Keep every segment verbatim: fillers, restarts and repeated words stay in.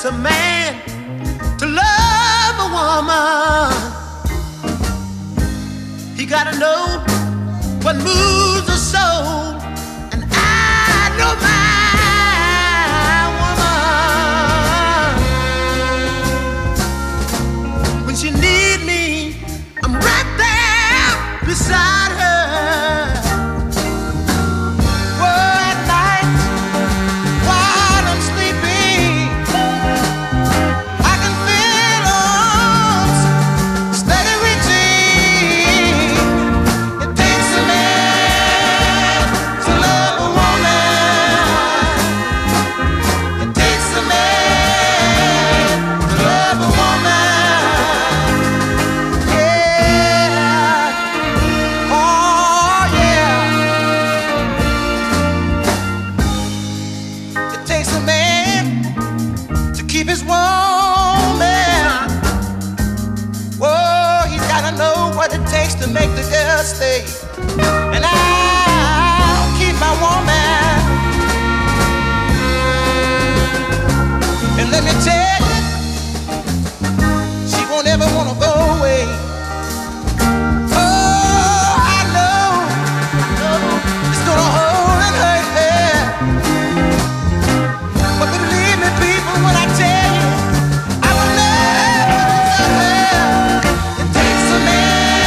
takes a man to love a woman. He gotta know what moves her soul, and I know my woman. When she need me, I'm right there beside her. To make the girl stay, and I'll keep my woman. And let me tell you, she won't ever wanna go away. Oh, I know, it's gonna hold and hurt her, but believe me, people, when I tell you, I will never her. It takes a man.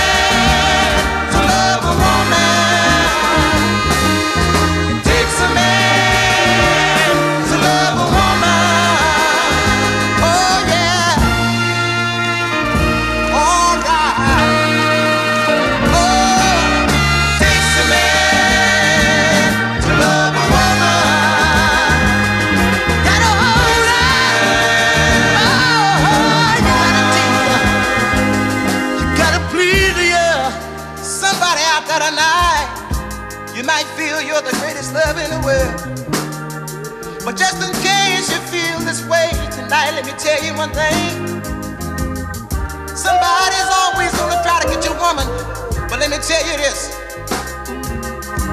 You might feel you're the greatest love in the world, but just in case you feel this way tonight, let me tell you one thing. Somebody's always gonna try to get your woman, but let me tell you this.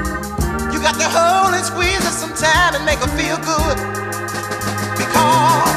You got to hold and squeeze her sometime and make her feel good, because